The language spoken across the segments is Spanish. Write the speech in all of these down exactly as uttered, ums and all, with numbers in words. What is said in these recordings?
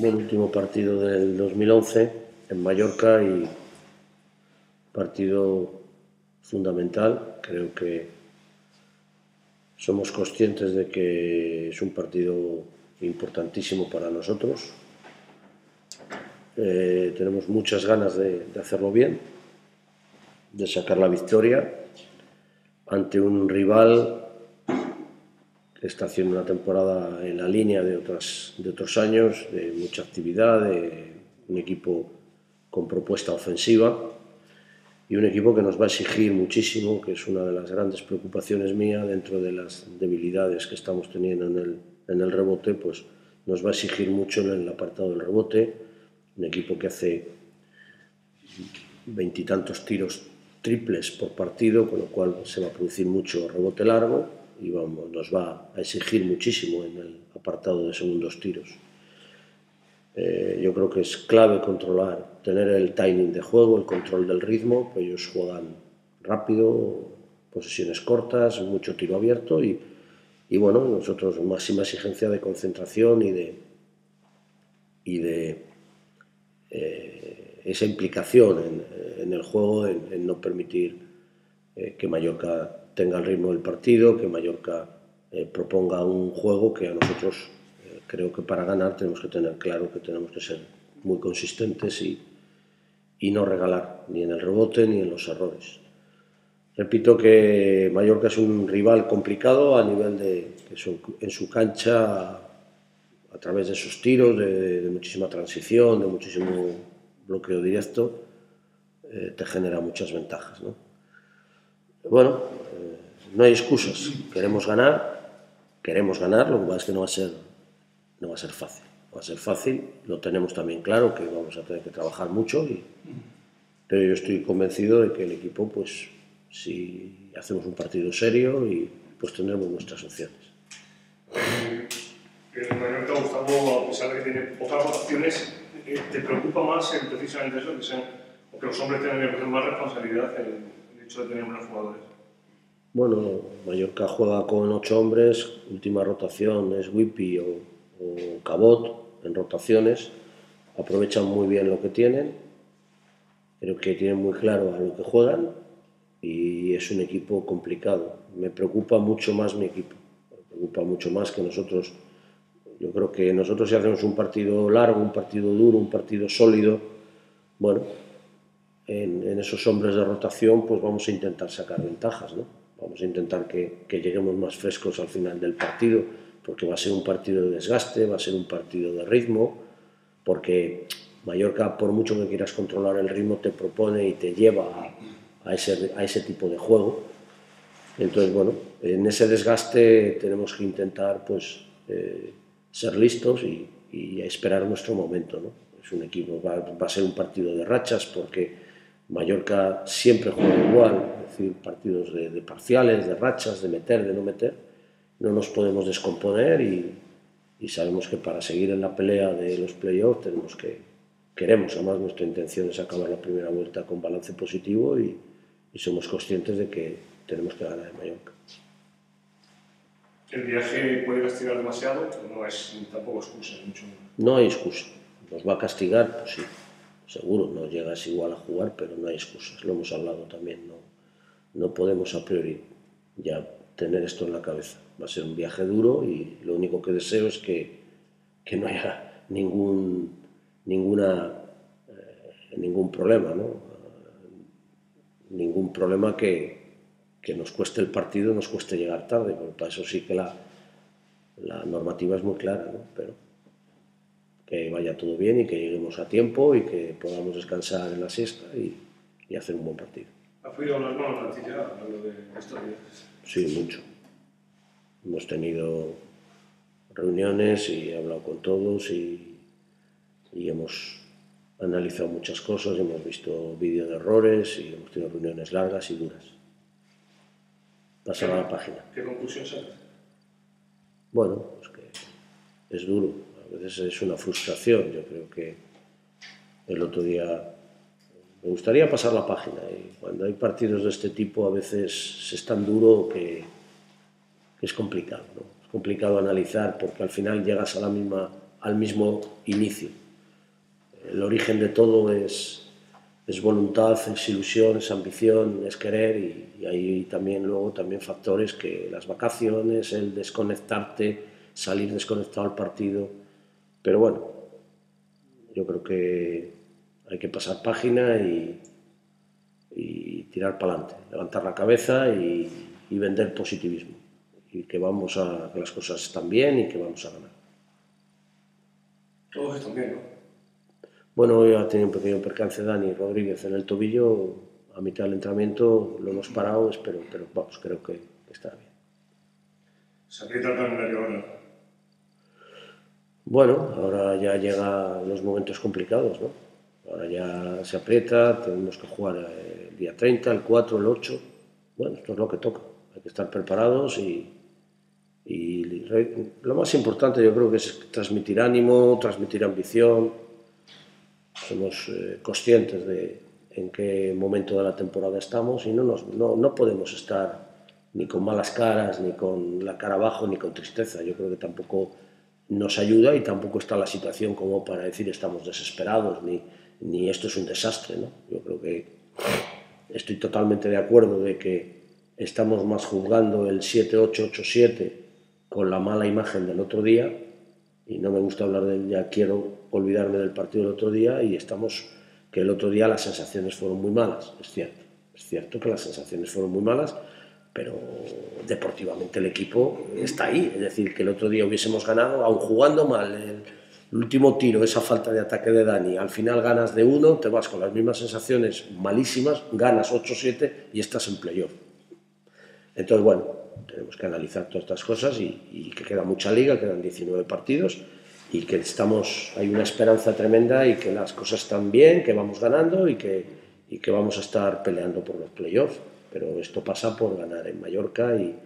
el último partido del dos mil once en Mallorca y partido fundamental. Creo que somos conscientes de que es un partido importantísimo para nosotros. Eh, tenemos muchas ganas de, de hacerlo bien, de sacar la victoria ante un rival que está haciendo una temporada en la línea de, otras, de otros años, de mucha actividad, de un equipo con propuesta ofensiva y un equipo que nos va a exigir muchísimo, que es una de las grandes preocupaciones mías dentro de las debilidades que estamos teniendo en el, en el rebote, pues nos va a exigir mucho en el apartado del rebote, un equipo que hace veintitantos tiros triples por partido, con lo cual se va a producir mucho rebote largo y vamos, nos va a exigir muchísimo en el apartado de segundos tiros. Eh, yo creo que es clave controlar, tener el timing de juego, el control del ritmo, pues ellos juegan rápido, posesiones cortas, mucho tiro abierto y, y bueno, nosotros máxima exigencia de concentración y de, y de eh, esa implicación en, en el juego, en, en no permitir eh, que Mallorca tenga el ritmo del partido, que Mallorca eh, proponga un juego que a nosotros eh, creo que para ganar tenemos que tener claro que tenemos que ser muy consistentes y, y no regalar ni en el rebote ni en los errores. Repito que Mallorca es un rival complicado a nivel de que su, en su cancha, a través de esos tiros, de, de muchísima transición, de muchísimo bloqueo directo, eh, te genera muchas ventajas, ¿no? Bueno, eh, no hay excusas. Queremos ganar, queremos ganar, lo que pasa es que no va a ser, no va a ser fácil. No va a ser fácil, lo tenemos también claro, que vamos a tener que trabajar mucho, y, pero yo estoy convencido de que el equipo, pues, si hacemos un partido serio, y pues tendremos nuestras opciones. El Mallorca, Gustavo, a pesar de que tiene pocas rotaciones, ¿te preocupa más el, precisamente eso, que, sean, o que los hombres tengan que coger más responsabilidad en el, el hecho de tener buenos jugadores? Bueno, Mallorca juega con ocho hombres, última rotación es Whippy o, o Cabot en rotaciones, aprovechan muy bien lo que tienen, creo que tienen muy claro a lo que juegan y es un equipo complicado. Me preocupa mucho más mi equipo, me preocupa mucho más que nosotros. Yo creo que nosotros, si hacemos un partido largo, un partido duro, un partido sólido, bueno, en, en esos hombres de rotación pues vamos a intentar sacar ventajas, ¿no? Vamos a intentar que, que lleguemos más frescos al final del partido, porque va a ser un partido de desgaste, va a ser un partido de ritmo, porque Mallorca, por mucho que quieras controlar el ritmo, te propone y te lleva a, a, ese, a ese tipo de juego. Entonces, bueno, en ese desgaste tenemos que intentar pues eh, ser listos y, y esperar nuestro momento, ¿no? Es un equipo, va, va a ser un partido de rachas, porque Mallorca siempre juega igual, es decir, partidos de, de parciales, de rachas, de meter, de no meter. No nos podemos descomponer y, y sabemos que para seguir en la pelea de los playoffs tenemos que, queremos, además nuestra intención es acabar la primera vuelta con balance positivo y, y somos conscientes de que tenemos que ganar en Mallorca. ¿El viaje puede castigar demasiado? No es tampoco excusa, mucho. No hay excusa. Nos va a castigar, pues sí. Seguro, no llegas igual a jugar, pero no hay excusas, lo hemos hablado también, no, no podemos a priori ya tener esto en la cabeza. Va a ser un viaje duro y lo único que deseo es que, que no haya ningún, ninguna, eh, ningún problema, ¿no? Ningún problema que, que nos cueste el partido, nos cueste llegar tarde, porque para eso sí que la, la normativa es muy clara, ¿no? Pero que vaya todo bien y que lleguemos a tiempo y que podamos descansar en la siesta y, y hacer un buen partido. ¿Has podido hablar con la plantilla hablando de estos días? Sí, mucho. Hemos tenido reuniones y he hablado con todos y, y hemos analizado muchas cosas, hemos visto vídeos de errores y hemos tenido reuniones largas y duras. Pasar a la página. ¿Qué conclusión sacas? Bueno, pues que es duro. A veces es una frustración. Yo creo que el otro día me gustaría pasar la página y cuando hay partidos de este tipo a veces es tan duro que, que es complicado, ¿no? Es complicado analizar porque al final llegas a la misma, al mismo inicio. El origen de todo es, es voluntad, es ilusión, es ambición, es querer, y, y hay también luego también factores que las vacaciones, el desconectarte, salir desconectado al partido, pero bueno, yo creo que hay que pasar página y, y tirar para adelante, levantar la cabeza y, y vender positivismo, y que vamos a, que las cosas están bien y que vamos a ganar. Todos están bien, ¿no? Bueno, hoy ha tenido un pequeño percance Dani Rodríguez en el tobillo, a mitad del entrenamiento lo hemos parado, espero, pero vamos, creo que, que está bien. ¿Se aprieta el calendario ahora? Bueno, ahora ya llegan los momentos complicados, ¿no? Ahora ya se aprieta, tenemos que jugar el día treinta, el cuatro, el ocho. Bueno, esto es lo que toca, hay que estar preparados y, y lo más importante yo creo que es transmitir ánimo, transmitir ambición. Somos eh, conscientes de en qué momento de la temporada estamos y no, nos, no, no podemos estar ni con malas caras, ni con la cara abajo, ni con tristeza. Yo creo que tampoco nos ayuda y tampoco está la situación como para decir estamos desesperados, ni, ni esto es un desastre, ¿no? Yo creo que estoy totalmente de acuerdo de que estamos más juzgando el siete ocho, ocho siete con la mala imagen del otro día, y no me gusta hablar de ya quiero olvidarme del partido del otro día, y estamos que el otro día las sensaciones fueron muy malas, es cierto, es cierto que las sensaciones fueron muy malas, pero deportivamente el equipo está ahí, es decir, que el otro día hubiésemos ganado, aun jugando mal, el, el último tiro, esa falta de ataque de Dani, al final ganas de uno, te vas con las mismas sensaciones malísimas, ganas ocho siete y estás en playoff. Entonces, bueno, tenemos que analizar todas estas cosas y, y que queda mucha liga, quedan diecinueve partidos y que estamos, hay una esperanza tremenda y que las cosas están bien, que vamos ganando y que, y que vamos a estar peleando por los playoffs. Pero esto pasa por ganar en Mallorca y,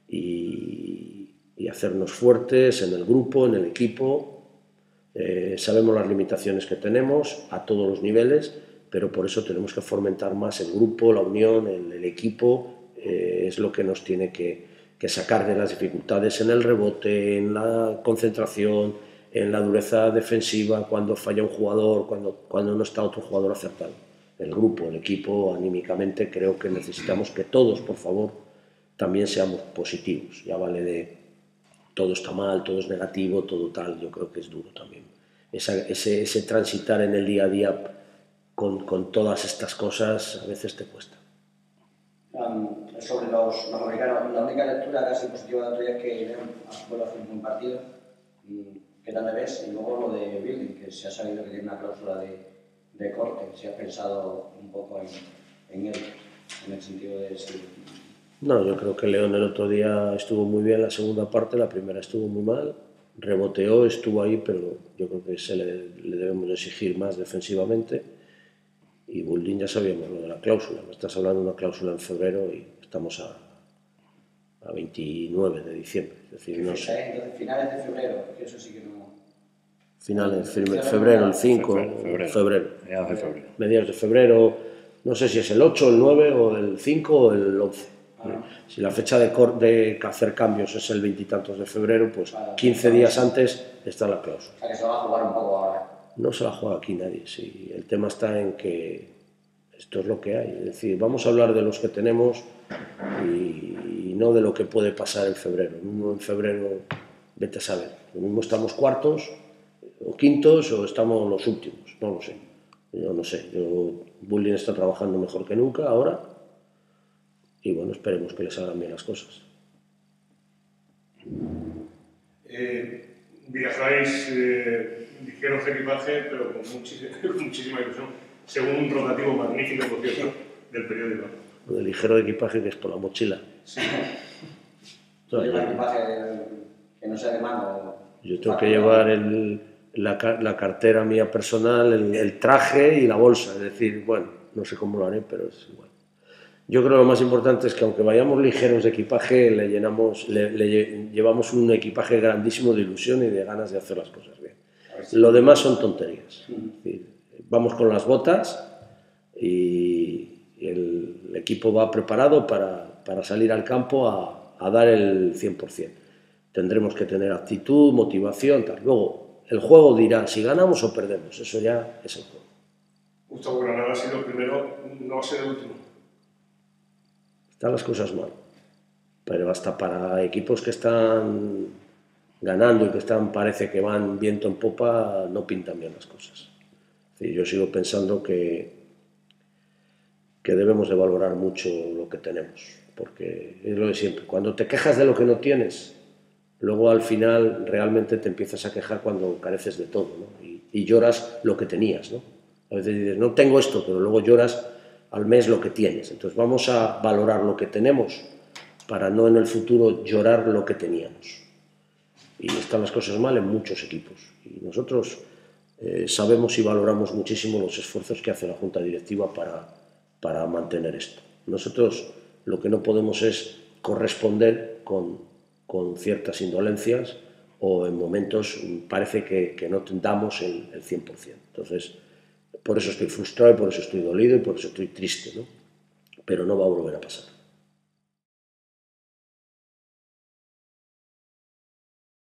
y, y hacernos fuertes en el grupo, en el equipo. Eh, sabemos las limitaciones que tenemos a todos los niveles, pero por eso tenemos que fomentar más el grupo, la unión, el, el equipo. Eh, es lo que nos tiene que, que sacar de las dificultades en el rebote, en la concentración, en la dureza defensiva, cuando falla un jugador, cuando, cuando no está otro jugador acertado. El grupo, el equipo, anímicamente, creo que necesitamos que todos, por favor, también seamos positivos. Ya vale de todo está mal, todo es negativo, todo tal, yo creo que es duro también. Esa, ese, ese transitar en el día a día con, con todas estas cosas a veces te cuesta. Um, sobre los, los americanos, la única lectura casi positiva de otro día es que vuelve a hacer un buen partido. ¿Qué tal le ves? Y luego lo de Building, que se ha sabido que tiene una cláusula de, de corte, si has pensado un poco en, en él, en el sentido de si... No, yo creo que León el otro día estuvo muy bien la segunda parte, la primera estuvo muy mal, reboteó, estuvo ahí, pero yo creo que se le, le debemos exigir más defensivamente. Y Building ya sabíamos lo de la cláusula, me estás hablando de una cláusula en febrero y estamos a, a veintinueve de diciembre. Es decir, no sé. Entonces, finales de febrero, porque eso sí que no... Finales, de febrero, el cinco, febrero, febrero. Mediados de febrero. Mediados de febrero, no sé si es el ocho, el nueve o el cinco o el once. Ah. Si la fecha de, de hacer cambios es el veintitantos de febrero, pues ah, quince días antes está la cláusula. O sea, que se va a jugar un poco ahora. No se la juega aquí nadie, sí. El tema está en que esto es lo que hay. Es decir, vamos a hablar de los que tenemos y, y no de lo que puede pasar en febrero. En febrero, vete a saber. Lo mismo estamos cuartos o quintos o estamos los últimos, no lo sé. Yo no sé. Yo, Building está trabajando mejor que nunca ahora y bueno, esperemos que les salgan bien las cosas. Eh, viajáis eh, ligeros de equipaje, pero con, muchísima, con muchísima ilusión, según un rotativo magnífico, por cierto, del periódico. Lo de ligero de equipaje que es por la mochila. Sí. No, ¿lleva equipaje que no sea de mano? Yo tengo que llevar el, la, la cartera mía personal, el, el traje y la bolsa. Es decir, bueno, no sé cómo lo haré, pero es igual. Yo creo que lo más importante es que aunque vayamos ligeros de equipaje, le, llenamos, le, le llevamos un equipaje grandísimo de ilusión y de ganas de hacer las cosas bien. Lo demás son tonterías. Es decir, vamos con las botas y el equipo va preparado para, para salir al campo a, a dar el cien por cien. Tendremos que tener actitud, motivación, tal. Luego el juego dirá si ganamos o perdemos, eso ya es el juego. Gustavo Granada ha sido el primero, no va a ser el último. Están las cosas mal, pero hasta para equipos que están ganando y que están, parece que van viento en popa, no pintan bien las cosas. Es decir, yo sigo pensando que, que debemos de valorar mucho lo que tenemos, porque es lo de siempre, cuando te quejas de lo que no tienes, luego al final realmente te empiezas a quejar cuando careces de todo, ¿no? y, y lloras lo que tenías, ¿no? A veces dices, no tengo esto, pero luego lloras al mes lo que tienes. Entonces vamos a valorar lo que tenemos para no en el futuro llorar lo que teníamos. Y están las cosas mal en muchos equipos. Y nosotros eh, sabemos y valoramos muchísimo los esfuerzos que hace la Junta Directiva para, para mantener esto. Nosotros lo que no podemos es corresponder con, con ciertas indolencias o en momentos parece que, que no damos el, el cien por cien. Entonces, por eso estoy frustrado, y por eso estoy dolido y por eso estoy triste, ¿no? Pero no va a volver a pasar.